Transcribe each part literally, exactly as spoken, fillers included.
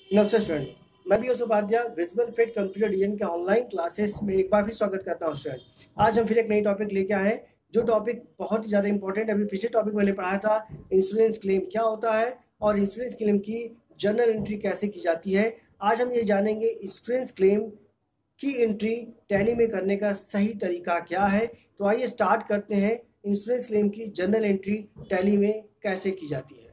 नमस्ते स्टूडेंट। मैं भी Upadhyay visual fit computer design के ऑनलाइन क्लासेस में एक बार फिर स्वागत करता हूं स्टूडेंट। आज हम फिर एक नई टॉपिक लेके आए हैं, जो टॉपिक बहुत ही ज़्यादा इंपॉर्टेंट है। अभी पिछले टॉपिक मैंने पढ़ा था इंश्योरेंस क्लेम क्या होता है और इंश्योरेंस क्लेम की जर्नल एंट्री कैसे की जाती है। आज हम ये जानेंगे इंश्योरेंस क्लेम की एंट्री टैली में करने का सही तरीका क्या है। तो आइए स्टार्ट करते हैं, इंश्योरेंस क्लेम की जर्नल एंट्री टैली में कैसे की जाती है।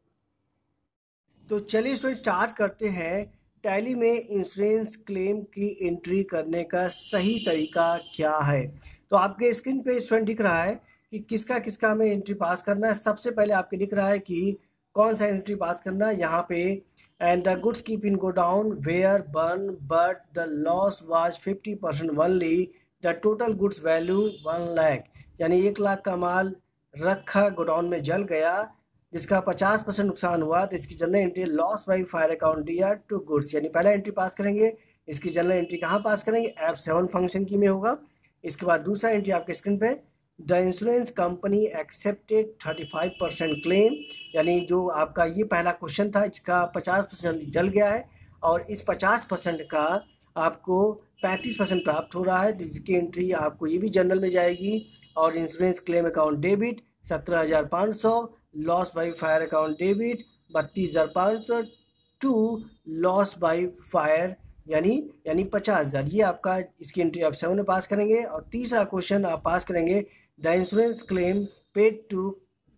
तो चलिए स्टूडेंट स्टार्ट करते हैं। टैली में इंश्योरेंस क्लेम की एंट्री करने का सही तरीका क्या है। तो आपके स्क्रीन पे स्टूडेंट दिख रहा है कि किसका किसका हमें एंट्री पास करना है। सबसे पहले आपके दिख रहा है कि कौन सा एंट्री पास करना है यहाँ पे। And the goods keep in godown where burn but the loss was fifty percent only the total goods value one lakh, यानी एक लाख का माल रखा गोडाउन में जल गया जिसका पचास परसेंट नुकसान हुआ, तो इसकी general entry loss by fire account दिया टू गुड्स, यानी पहला एंट्री पास करेंगे। इसकी जनरल एंट्री कहाँ पास करेंगे, एफ सेवन फंक्शन की में होगा। इसके बाद दूसरा एंट्री आपके स्क्रीन पे, the insurance company accepted thirty five percent claim, यानी जो आपका ये पहला क्वेश्चन था इसका पचास परसेंट जल गया है और इस पचास परसेंट का आपको पैंतीस परसेंट प्राप्त हो रहा है, जिसकी एंट्री आपको ये भी जनरल में जाएगी। और इंश्योरेंस क्लेम अकाउंट डेबिट सत्रह हज़ार पाँच सौ, loss by fire account debit बत्तीस हज़ार पाँच सौ टू लॉस बाई फायर यानी यानी पचास हज़ार, ये आपका इसकी एंट्री आप सेवन में पास करेंगे। और तीसरा क्वेश्चन आप पास करेंगे, the insurance claim paid to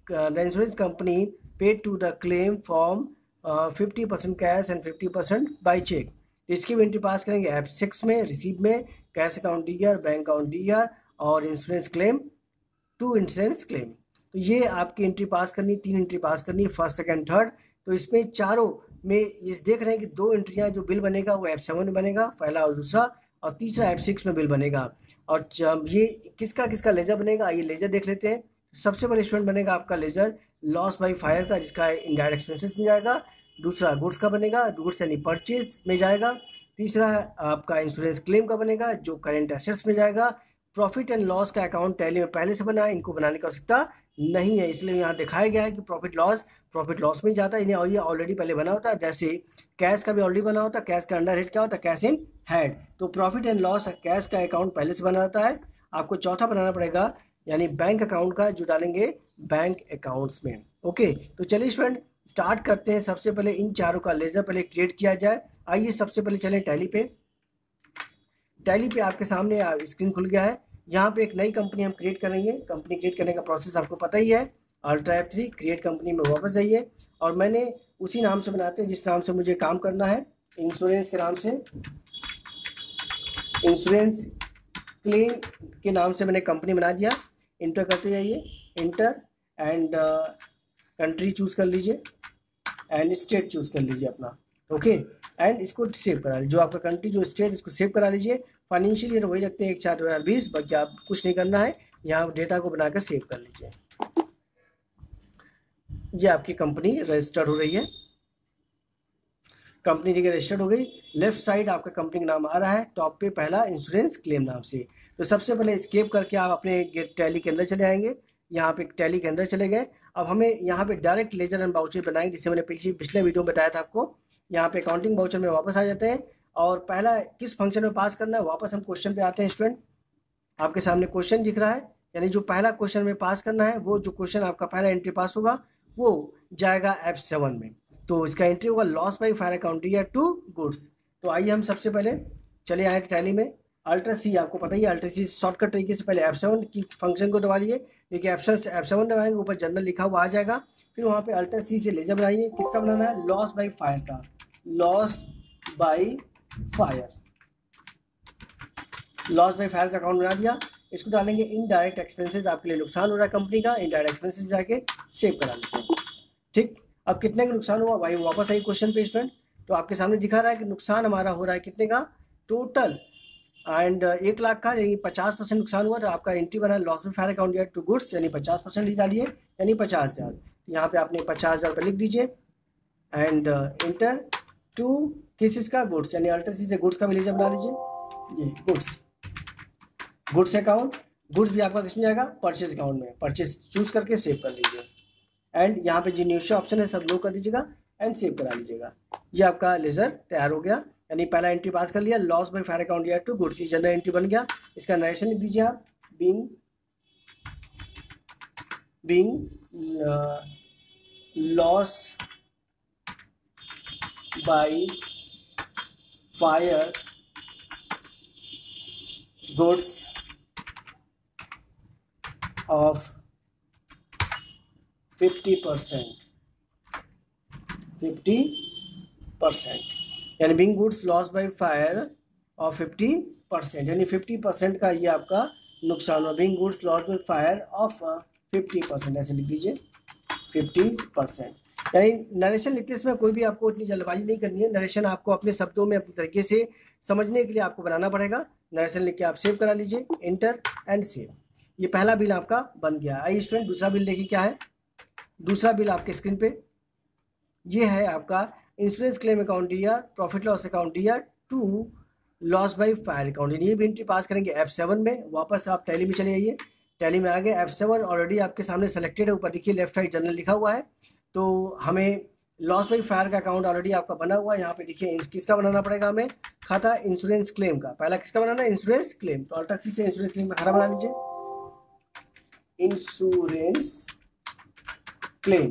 the insurance company paid to the claim form fifty percent cash and fifty percent by cheque, इसकी भी एंट्री पास करेंगे एफ सिक्स में, रिसीव में, cash account D R, bank account D R और insurance claim to insurance claim. तो ये आपकी entry पास करनी, तीन एंट्री पास करनी है, फर्स्ट सेकंड थर्ड। तो इसमें चारों में ये देख रहे हैं कि दो एंट्रियां जो बिल बनेगा वो एफ सेवन में बनेगा, पहला और दूसरा, और तीसरा एफ सिक्स में बिल बनेगा। और ये किसका किसका लेजर बनेगा, ये लेजर देख लेते हैं। सबसे पहले स्टूडेंट बनेगा आपका लेजर लॉस बाई फायर का, जिसका इनडायरेक्ट एक्सपेंसेस में जाएगा। दूसरा गुड्स का बनेगा, गुड्स यानी परचेज में जाएगा। तीसरा आपका इंश्योरेंस क्लेम का बनेगा, जो करेंट एसेट्स में जाएगा। प्रॉफिट एंड लॉस का अकाउंट टैली में पहले से बना है, इनको बनाने की आवश्यकता नहीं है, इसलिए यहाँ दिखाया गया है कि प्रॉफिट लॉस प्रॉफिट लॉस में ही जाता है, और ये ऑलरेडी पहले बना होता है। जैसे कैश का भी ऑलरेडी बना होता है, कैश का अंडर हेड क्या होता है, कैश इन हेड। तो प्रॉफिट एंड लॉस कैश का अकाउंट पहले से बना रहता है, आपको चौथा बनाना पड़ेगा, यानी बैंक अकाउंट का, जो डालेंगे बैंक अकाउंट्स में। ओके, तो चलिए स्टूडेंट स्टार्ट करते हैं। सबसे पहले इन चारों का लेजर पहले क्रिएट किया जाए। आइए सबसे पहले चलें टैली पे। टैली पे आपके सामने स्क्रीन खुल गया है। यहाँ पे एक नई कंपनी हम क्रिएट करेंगे। कंपनी क्रिएट करने का प्रोसेस आपको पता ही है। Alter F three create company में वापस जाइए और मैंने उसी नाम से बनाते हैं जिस नाम से मुझे काम करना है, इंश्योरेंस के नाम से, इंश्योरेंस क्लेम के नाम से मैंने कंपनी बना दिया। इंटर करते जाइए, इंटर एंड कंट्री चूज कर लीजिए एंड स्टेट चूज कर लीजिए अपना। ओके, एंड इसको सेव करा लीजिए, जो आपका कंट्री जो स्टेट इसको सेव करा लीजिए। फाइनेंशियल ईयर वही रखते हैं एक चार दो हज़ार बीस, बाकी आप कुछ नहीं करना है, यहाँ डेटा को बनाकर सेव कर लीजिए। ये आपकी कंपनी रजिस्टर्ड हो रही है, कंपनी देखिए रजिस्टर्ड हो गई। लेफ्ट साइड आपका कंपनी का नाम आ रहा है, टॉप पे पहला इंश्योरेंस क्लेम नाम से। तो सबसे पहले एस्केप करके आप अपने टैली के अंदर चले आएंगे। यहाँ पे टैली के अंदर चले गए। अब हमें यहाँ पे डायरेक्ट लेजर एंड बाउचर बनाएंगे, जिसे मैंने पिछले पिछले वीडियो में बताया था आपको। यहाँ पे अकाउंटिंग बाउचर में वापस आ जाते हैं और पहला किस फंक्शन में पास करना है, वापस हम क्वेश्चन पे आते हैं। स्टूडेंट आपके सामने क्वेश्चन दिख रहा है, यानी जो पहला क्वेश्चन में पास करना है, वो जो क्वेश्चन आपका पहला एंट्री पास होगा वो जाएगा एफ सेवन में। तो इसका एंट्री होगा लॉस बाई फायर अकाउंट या टू गुड्स। तो आइए हम सबसे पहले चले आए टैली में। अल्ट्रा सी आपको पता ही है, अल्ट्रा सी शॉर्टकट तरीके से पहले एफ सेवन की फंक्शन को दबा लिए। देखिए एफ सेवन एफ सेवन दबाएंगे, ऊपर जनरल लिखा हुआ आ जाएगा। फिर वहाँ पे अल्ट्रा सी से लेजर बनाइए, किसका बनाना है, लॉस बाई फायर का, loss by fire, loss by fire का अकाउंट बना दिया। इसको डालेंगे इनडायरेक्ट एक्सपेंसेस, आपके लिए नुकसान हो रहा है कंपनी का, इनडायरेक्ट एक्सपेंसेस जाके सेव करा लीजिए। ठीक, अब कितने का नुकसान हुआ भाई, वापस आई क्वेश्चन पे स्टूडेंट। तो आपके सामने दिखा रहा है कि नुकसान हमारा हो रहा है कितने का, टोटल एंड एक लाख का, यानी पचास परसेंट नुकसान हुआ। तो आपका एंट्री बना लॉस बाई फायर अकाउंट या टू गुड्स, यानी पचास परसेंट ही डालिए, यानी पचास हज़ार। यहाँ पे आपने पचास हज़ार रुपये लिख दीजिए एंड इंटर टू किस इसका, गुड्स, यानी अल्टर सी से गुड्स का भी लेजर बना लीजिए। ये गुड्स, गुड्स अकाउंट, गुड्स भी आपका किसमें जाएगा, परचेज अकाउंट में, परचेज चूज करके सेव कर लीजिए। एंड यहाँ पे जो न्यूशा ऑप्शन है सब लो कर दीजिएगा, एंड सेव करा लीजिएगा। ये आपका लेजर तैयार हो गया, यानी पहला एंट्री पास कर लिया, लॉस बाय फायर अकाउंट या टू गुड्स, ये जनरल एंट्री बन गया। इसका नरेशन लिख दीजिए आप, being being loss by fire goods of fifty percent fifty percent यानी being goods loss by fire of fifty percent, यानी फिफ्टी परसेंट का ये आपका नुकसान हुआ। Being goods loss by fire of fifty percent, ऐसे लिख दीजिए फिफ्टी परसेंट। यानी नरेशन लिखते समय कोई भी आपको इतनी जल्दबाजी नहीं करनी है। नरेशन आपको अपने शब्दों में अपने तरीके से समझने के लिए आपको बनाना पड़ेगा। नरेशन लिख के आप सेव करा लीजिए, एंटर एंड सेव। ये पहला बिल आपका बन गया। आइए स्टूडेंट दूसरा बिल देखिए क्या है। दूसरा बिल आपके स्क्रीन पे ये है आपका इंश्योरेंस क्लेम अकाउंट या प्रॉफिट लॉस अकाउंट या to loss by fire account. ये भी एंट्री पास करेंगे एफ सेवन में। वापस आप टैली में चले जाइए, टैली में आ गए, एफ सेवन ऑलरेडी आपके सामने सेलेक्टेड है, ऊपर देखिए लेफ्ट राइट जनरल लिखा हुआ है। तो हमें लॉस बाय फायर का अकाउंट ऑलरेडी आपका बना हुआ है। यहाँ पे देखिए किसका बनाना पड़ेगा हमें, खाता इंश्योरेंस क्लेम का। पहला किसका बनाना है, इंश्योरेंस क्लेम। तो अल्टर सी से इंश्योरेंस क्लेम का खाता बना लीजिए, इंश्योरेंस क्लेम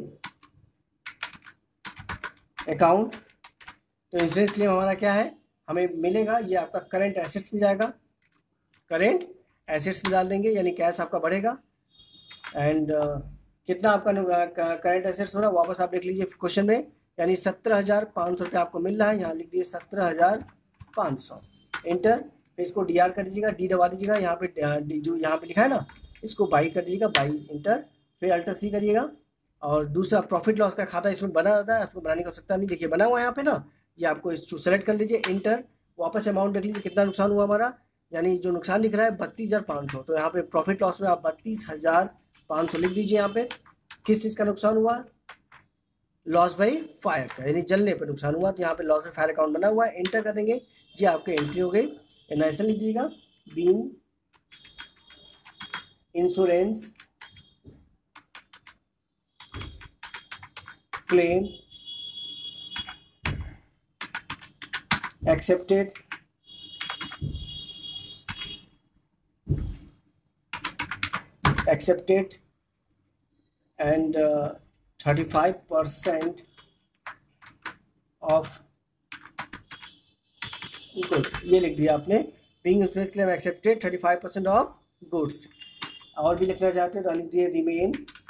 अकाउंट। तो इंश्योरेंस क्लेम हमारा क्या है, हमें मिलेगा, ये आपका करंट एसेट्स में जाएगा, करंट एसेट्स में डाल देंगे, यानी कैश आपका बढ़ेगा। एंड uh, कितना आपका करंट एसेट्स हो रहा है वापस आप देख लीजिए क्वेश्चन में, यानी सत्रह हज़ार पाँच सौ रुपये आपको मिल रहा है। यहाँ लिख दीजिए सत्रह हज़ार पाँच सौ, एंटर। फिर इसको डी आर कर दीजिएगा, डी दबा दीजिएगा, यहाँ पे जो यहाँ पे लिखा है ना इसको बाई कर दीजिएगा, बाई, एंटर। फिर अल्टर सी करिएगा। और दूसरा प्रॉफिट लॉस का खाता इसमें बना रहता है, आपको बनाने की आवश्यकता नहीं, देखिए बना हुआ है यहाँ पे ना, ये आपको इसको सेलेक्ट कर लीजिए, इंटर। वापस अमाउंट देख लीजिए कितना नुकसान हुआ हमारा, यानी जो नुकसान दिख रहा है बत्तीस हज़ार पाँच सौ। तो यहाँ पे प्रॉफिट लॉस में आप बत्तीस हज़ार पाँच सौ लिख दीजिए। यहाँ पे किस चीज़ का नुकसान हुआ, लॉस बाय फायर का, यानी जलने पर नुकसान हुआ। तो यहाँ पे लॉस बाय फायर अकाउंट बना हुआ है, इंटर कर देंगे, ये आपके एंट्री हो गई। एनआईएसएन लिख दीजिएगा, being insurance claim accepted accepted and uh, thirty-five percent of goods, ये लिख दिया आपने। being insurance claim accepted thirty-five percent of goods। और भी लिखना चाहते हैं तो लिख दिए remain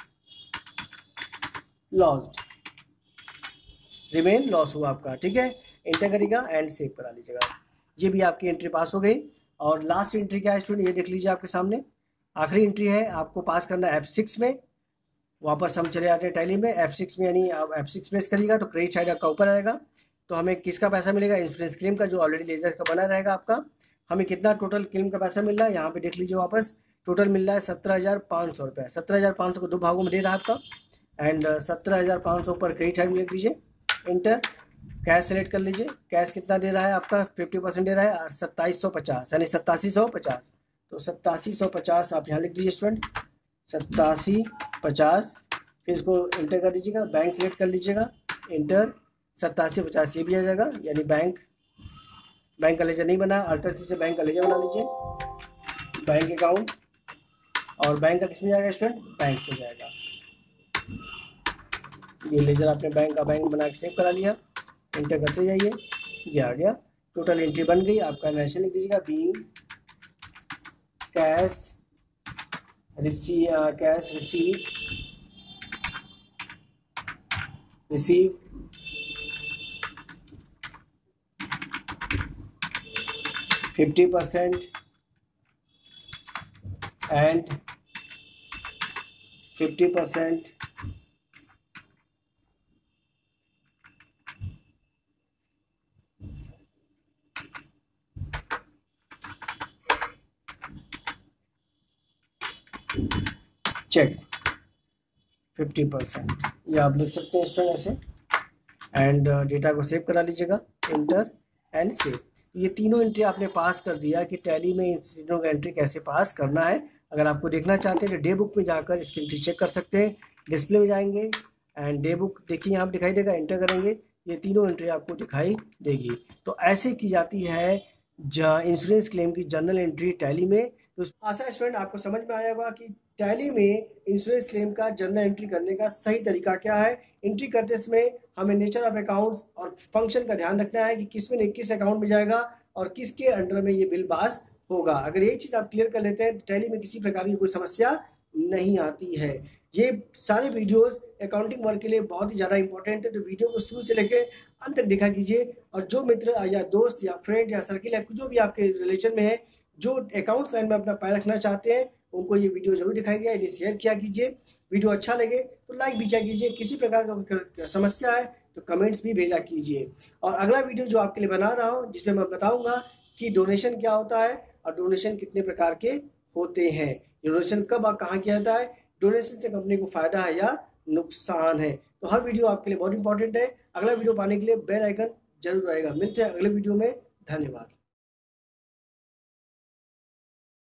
lost, remain loss हुआ आपका, ठीक है, एंटर करिएगा एंड सेव करा लीजिएगा। ये भी आपकी एंट्री पास हो गई। और लास्ट एंट्री क्या है स्टूडेंट, ये देख लीजिए आपके सामने, आखिरी एंट्री है, आपको पास करना है एफ सिक्स में। वापस हम चले जाते हैं टैली में, एफ सिक्स में, यानी आप एफ सिक्स प्रेस करिएगा तो क्रेडिट साइड आपका ऊपर आएगा। तो हमें किसका पैसा मिलेगा, इंश्योरेंस क्लेम का, जो ऑलरेडी लेजर का बना रहेगा आपका। हमें कितना टोटल क्लेम का पैसा मिल रहा है, यहाँ पे देख लीजिए वापस, टोटल मिल रहा है सत्रह हज़ार पाँच सौ रुपये। सत्रह हज़ार पाँच सौ को दो भागों में दे रहा है आपका, एंड सत्रह हज़ार पाँच सौ ऊपर क्रेडिट साइड में लिख दीजिए, इंटर। कैश सेलेक्ट कर लीजिए, कैश कितना दे रहा है आपका, फिफ्टी परसेंट दे रहा है, सत्ताईस सौ पचास, यानी सत्तासी सौ पचास। तो सत्तासी सौ पचास आप यहाँ लिख दीजिए स्टूडेंट, सत्तासी पचास। फिर इसको इंटर कर दीजिएगा, बैंक सेलेक्ट कर लीजिएगा, इंटर। सत्तासी पचास ये भी आ जाएगा, यानी बैंक बैंक का लेजर नहीं बना, अल्टर सी से बैंक का लेजर बना लीजिए, बैंक अकाउंट। और बैंक का किस में जाएगा स्टूडेंट, बैंक में जाएगा। ये लेजर आपने बैंक का बैंक बना के सेव करा लिया, इंटर करते जाइए, ये आ गया, टोटल एंट्री बन गई। आपका नरेशन लिख दीजिएगा, being cash receive cash receive receive fifty percent and fifty percent cheque fifty percent, ये आप लिख सकते हैं स्टूडेंट ऐसे। एंड डेटा को सेव करा लीजिएगा, इंटर एंड सेव। ये तीनों एंट्री आपने पास कर दिया कि टैली में इन तीनों का एंट्री कैसे पास करना है। अगर आपको देखना चाहते हैं तो डे बुक में जाकर इसकी एंट्री चेक कर सकते हैं। डिस्प्ले में जाएंगे एंड डे बुक देखिए यहाँ पर दिखाई देगा, एंटर करेंगे ये तीनों एंट्री आपको दिखाई देगी। तो ऐसे की जाती है इंश्योरेंस क्लेम की जर्नल एंट्री टैली में। तो आशा है स्टूडेंट आपको समझ में आया होगा कि टैली में इंश्योरेंस क्लेम का जर्नल एंट्री करने का सही तरीका क्या है। एंट्री करते समय हमें नेचर ऑफ अकाउंट्स और फंक्शन का ध्यान रखना है कि किस में किस अकाउंट में जाएगा और किसके अंडर में ये बिल पास होगा। अगर ये चीज़ आप क्लियर कर लेते हैं तो टैली में किसी प्रकार की कोई समस्या नहीं आती है। ये सारे वीडियोस अकाउंटिंग वर्क के लिए बहुत ही ज़्यादा इंपॉर्टेंट है, तो वीडियो को शुरू से लेकर अंत तक देखा कीजिए। और जो मित्र या दोस्त या फ्रेंड या सर्किल या जो भी आपके रिलेशन में है जो अकाउंट लाइन में अपना पैर रखना चाहते हैं, उनको ये वीडियो जरूर दिखाई दिया, इन्हें शेयर किया कीजिए। वीडियो अच्छा लगे तो लाइक भी किया कीजिए। किसी प्रकार का समस्या है तो कमेंट्स भी भेजा कीजिए। और अगला वीडियो जो आपके लिए बना रहा हूँ जिसमें मैं बताऊँगा कि डोनेशन क्या होता है और डोनेशन कितने प्रकार के होते हैं, डोनेशन कब और कहाँ किया जाता है, डोनेशन से कंपनी को फायदा है या नुकसान है। तो हर वीडियो आपके लिए बहुत इंपॉर्टेंट है। अगला वीडियो पाने के लिए बेल आइकन जरूर आएगा। मिलते हैं अगले वीडियो में। धन्यवाद।